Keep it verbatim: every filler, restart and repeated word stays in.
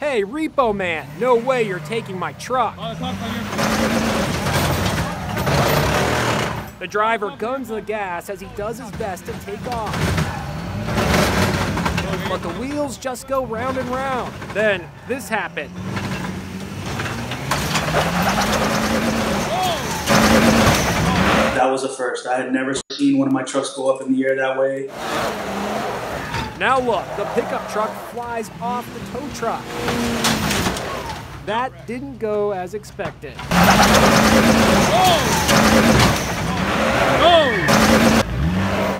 Hey, Repo Man, no way you're taking my truck. The driver guns the gas as he does his best to take off. But the wheels just go round and round. Then this happened. That was a first. I had never seen one of my trucks go up in the air that way. Now look, the pickup truck flies off the tow truck. That didn't go as expected. Oh!